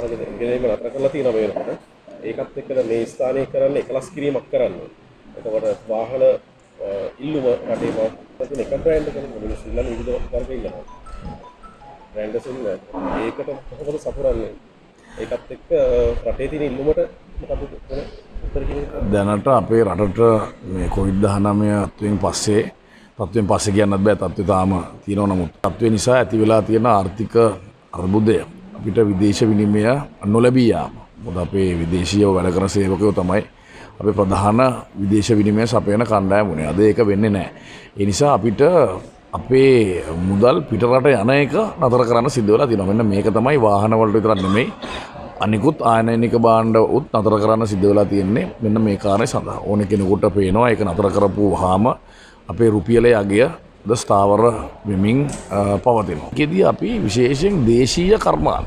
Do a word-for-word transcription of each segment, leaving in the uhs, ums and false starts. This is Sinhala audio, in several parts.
වාහන ගෙනීම නතර කරලා තියෙනවා මේ වෙනකොට. ඒකත් එක්කලා මේ ස්ථානයේ කරන්න එකලස් කිරීමක් කරන්න. එතකොට වාහන ඉල්ලුම රටේ පවතින එක බ්‍රෑන්ඩ් එකකට මිනිස්සු ඉල්ලන විවිධ වර්ග ඉල්ලනවා. බ්‍රෑන්ඩ්ස් ඉන්න ඒකට කොහොමද සපුරන්නේ? ඒකත් එක්ක රටේ තියෙන ඉල්ලුමට මොකද උත්තර කියන්නේ? දැනට අපේ රටට මේ කොවිඩ් දහනවය තත්ත්වයෙන් පස්සේ තත්ත්වයෙන් පස්සේ කියන්නත් බෑ තත්ත්වය තාම තියෙනවා නමුත් තත්ත්වය නිසා ඇති වෙලා තියෙන ආර්ථික අර්බුදය අපිට විදේශ විනිමය නොලැබී යාම. මොකද අපේ විදේශීයව වැඩ කරන සේවකයෝ තමයි අපේ ප්‍රධාන විදේශ විනිමය සපයන කණ්ඩායම වුණේ. අද ඒක වෙන්නේ නැහැ. ඒ නිසා අපිට අපේ මුදල් පිටරට යන එක නතර කරන්න සිද්ධ වෙලා තියෙනවා. මෙන්න මේක තමයි වාහන වලට විතරක් නෙමෙයි අනිකුත් ආයනනික භාණ්ඩ උත් නතර කරන්න සිද්ධ වෙලා තියෙන්නේ මෙන්න මේ කාරණේ සඳහා. ඕන කෙනෙකුට පේනවා ඒක නතර කරපුවාම අපේ රුපියලේ අගය ද ස්ථාවර වෙමින් පවතිනවා. ඒකෙදී අපි විශේෂයෙන් දේශීය කර්මාන්ත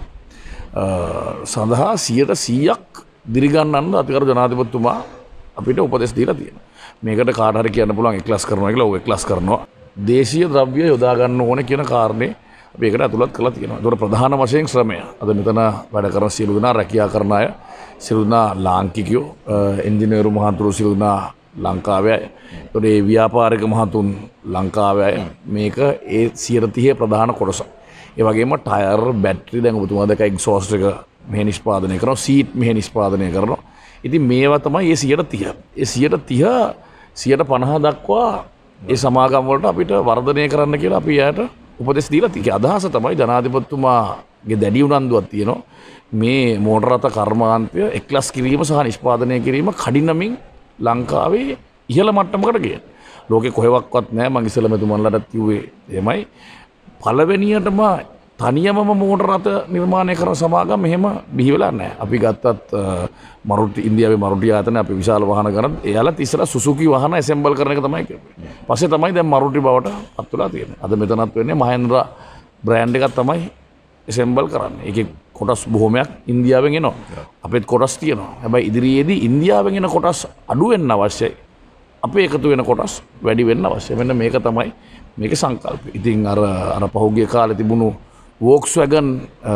සඳහා සියයට සීයක් දිරිගන්නන්න අතිගරු ජනාධිපතිතුමා අපිට උපදෙස් දීලා තියෙනවා. මේකට කාට හරි කියන්න පුළුවන් එක්ලස් කරනවා කියලා. ඔව් එක්ලස් කරනවා. දේශීය ද්‍රව්‍ය යොදා ගන්න ඕනේ කියන කාරණේ අපි ඒකට ඇතුළත් කරලා තියෙනවා. ඒකට ප්‍රධාන වශයෙන් ශ්‍රමය. අද මෙතන වැඩ කරන සියලු දෙනා රැකියා කරන අය, සියලු දෙනා ලාංකිකයෝ, එන්ජිනේරු මහතුරු සියලු දෙනා ලංකාවේ අය. ඒකට මේ ව්‍යාපාරික මහතුන් ලංකාවේ අය. මේක ඒ සියයට තිහ ප්‍රධාන කොටස. ඒ වගේම ටයර්, බැටරි දැන් ඔබතුමා දැක්ක එක්සෝස්ට් එක මෙහෙ නිෂ්පාදනය කරනවා, සීට් මෙහෙ නිෂ්පාදනය කරනවා. ඉතින් මේවා තමයි මේ සියයට තිහ. ඒ සියයට තිහ සියයට පනහ දක්වා ඒ සමාගම් වලට අපිට වර්ධනය කරන්න කියලා අපි යාට උපදෙස් දීලා තියෙනවා. අදහස තමයි ජනාධිපතිතුමාගේ දැඩි උනන්දුවක් තියෙනවා. මේ මෝටර රථ කර්මාන්තය එක්ලස් කිරීම සහ නිෂ්පාදනය කිරීම කඩිනමින් ලංකාවේ ඉහළ මට්ටමකට ගියා. ලෝකේ කොහෙවත් නැහැ. මම ඉස්සෙල්ලා මෙතුමන්ලට කිව්වේ එහෙමයි. පළවෙනියටම තනියමම මෝටර රථ නිර්මාණය කරන සමාගම් මෙහෙම බිහි වෙලා නැහැ. අපි ගත්තත් මරුටි ඉන්දියාවේ මරුටි ආයතනයේ අපි විශාල වාහන ගන්න එයාලත් ඉස්සලා සුසුකි වාහන ඇසෙම්බල් කරන එක තමයි කරන්නේ. පස්සේ තමයි දැන් මරුටි බවට පත් වෙලා තියෙන්නේ. අද මෙතනත් වෙන්නේ මහේන්ද්‍රා බ්‍රෑන්ඩ් එකක් තමයි ඇසෙම්බල් කරන්නේ. ඒකේ කොටස් බොහොමයක් ඉන්දියාවෙන් එනවා. අපේත් කොටස් තියෙනවා. හැබැයි ඉදිරියේදී ඉන්දියාවෙන් එන කොටස් අඩු වෙන්න අවශ්‍යයි. අපේ එකතු වෙන කොටස් වැඩි වෙන්න අවශ්‍යයි. මෙන්න මේක තමයි මේකේ සංකල්පය. ඉතින් අර අර පහුගිය කාලේ තිබුණු වෝක්ස්වැගන්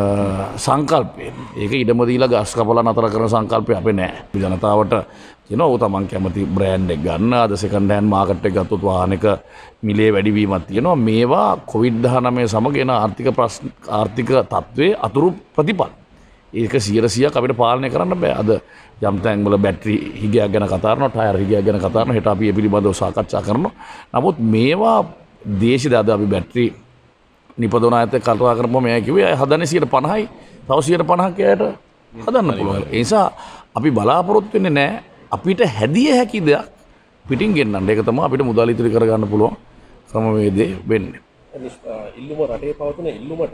සංකල්පය ඒක ඉඩම දීලා ගස් කපලා නතර කරන සංකල්පය අපේ නෑ. ජනතාවට කියනවා ඔය තමන් කැමති බ්‍රෑන්ඩ් එක ගන්න. අද සෙකන්ඩ් හෑන්ඩ් මාකට් එක ගත්තොත් වාහනයක මිලේ වැඩිවීමක් තියෙනවා. මේවා කොවිඩ් දහනවය සමග එන ආර්ථික ප්‍රශ්න ආර්ථික තත්ත්වයේ අතුරු ප්‍රතිඵල. ඒක සියයට සීයක් අපිට පාලනය කරන්න බෑ. අද යම් තැන්වල බැටරි හිගයක් ගැන කතා කරනවා, ටයර් හිගයක් ගැන කතා කරනවා. හෙට අපි ඒ පිළිබඳව සාකච්ඡා කරනවා. නමුත් මේවා දේශීය අද අපි බැටරි නිපදවන අයත් එක්ක කතා කරපුවම එයා කිව්වේ අය හදන්නේ සියයට පනහයි තව සියයට පනහක් එයාට හදන්න පුළුවන්. ඒ නිසා අපි බලාපොරොත්තු වෙන්නේ නැහැ අපිට හැදිය හැකි දෙයක් පිටින් ගෙන්නන්න. ඒක තමයි අපිට මුදල් ඉතිරි කරගන්න පුළුවන් ක්‍රමවේදය වෙන්නේ. ඉල්ලුම රටේ පවතින ඉල්ලුමට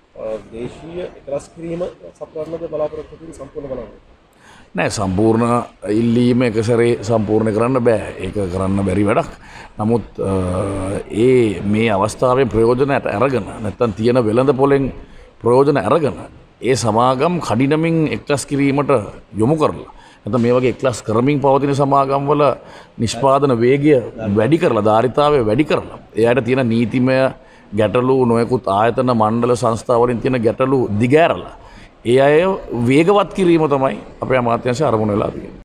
දේශීය එකලස් කිරීම සපුරන්නද බලාපොරොත්තු වෙන්නේ සම්පූර්ණ බලන්න. නෑ සම්පූර්ණ ඉල්ලීම එක සැරේ සම්පූර්ණ කරන්න බෑ. ඒක කරන්න බැරි වැඩක්. නමුත් ඒ මේ අවස්ථාවේ ප්‍රයෝජනයට අරගෙන නැත්තම් තියෙන වෙළඳ පොලෙන් ප්‍රයෝජන අරගෙන ඒ සමාගම් කඩිනමින් එක්ලස් කිරීමට යොමු කරලා නැත්නම් මේ වගේ එක්ලස් කරමින් පවතින සමාගම් වල නිෂ්පාදන වේගය වැඩි කරලා ධාරිතාවය වැඩි කරලා එයාට තියෙන නීතිමය ගැටලු නොයෙකුත් ආයතන මණ්ඩල සංස්ථා වලින් තියෙන ගැටලු දිගෑරලා ඒ අය වේගවත් කිරීම තමයි අපේ අමාත්‍යාංශය අරමුණු වෙලා තියෙන්නේ.